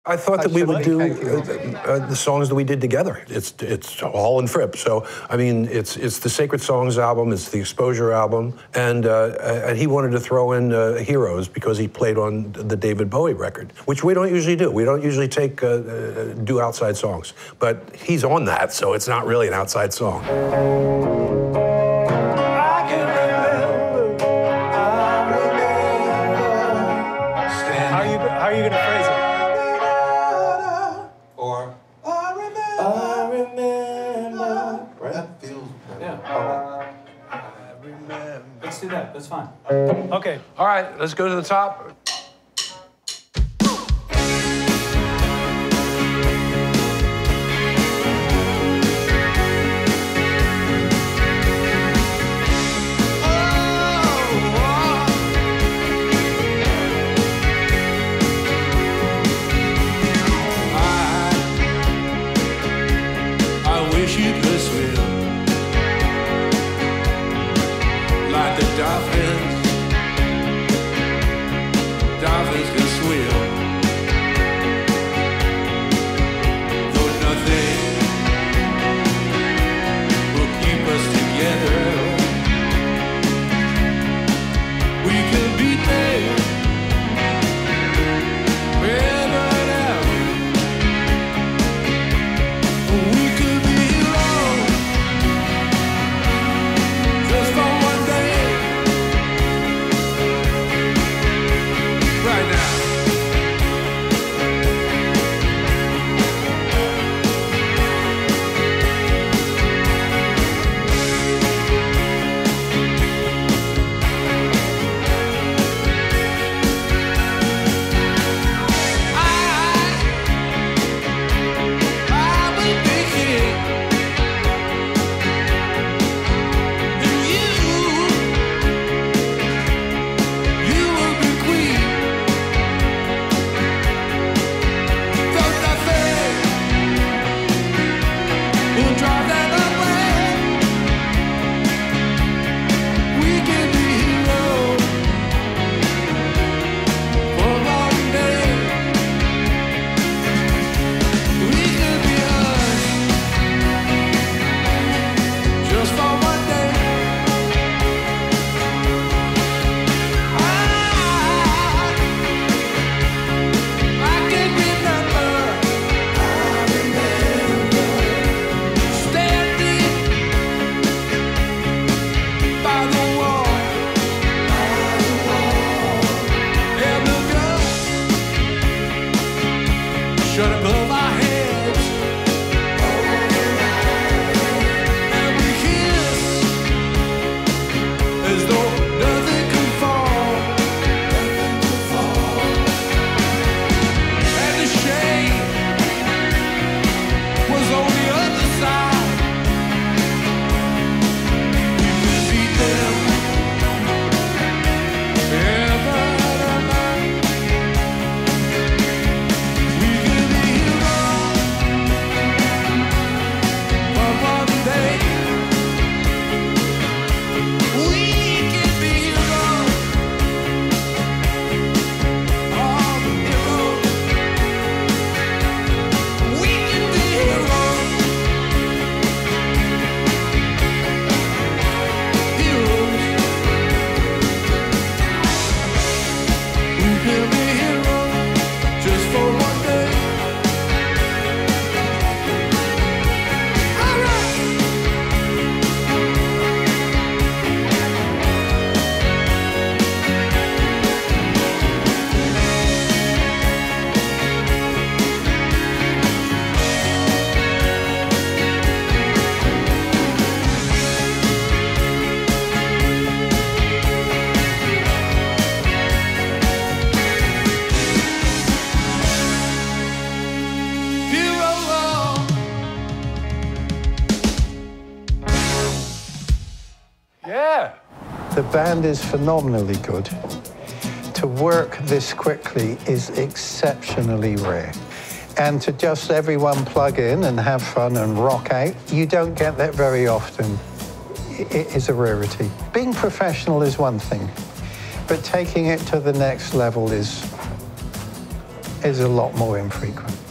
I thought that we would do the songs that we did together. It's Hall and Fripp. So I mean, it's the Sacred Songs album, it's the Exposure album, and he wanted to throw in Heroes because he played on the David Bowie record, which we don't usually do. We don't usually do outside songs, but he's on that, so it's not really an outside song. How are you going to phrase it? Let's do that. That's fine. Okay. All right, let's go to the top. I wish you could swim like the dolphins. Dolphins can swim, though nothing will keep us together. We can be there forever and ever. We could be alone just for one day. Right now. I will be king, and you will be queen. Though nothing will drive that away. We can be heroes for one day. We can be us just for one day. I can remember standing by the wall, and the dust shut above our heads, and we kissed as though nothing could fall. And the shade was on the other side. We could beat them forever and ever. We could be heroes for one day. We can be heroes, all the heroes. We can be heroes, heroes. We can be heroes just for one day. All right. Yeah. The band is phenomenally good. To work this quickly is exceptionally rare. And to just everyone plug in and have fun and rock out, you don't get that very often. It is a rarity. Being professional is one thing, but taking it to the next level is is a lot more infrequent.